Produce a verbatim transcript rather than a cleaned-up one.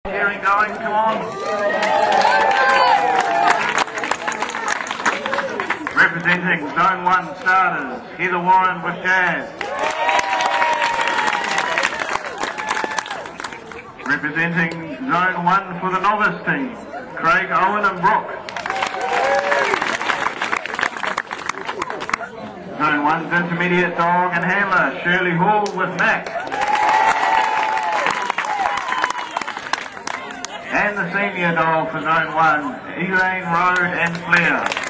Hearing going, come on. Representing Zone one starters, Heather Warren with Jazz. Representing Zone one for the novice team, Craig, Owen and Brooke. Zone one's intermediate dog and handler, Shirley Hall with Mac. And the senior dog for Zone one, Elaine Road and Flair.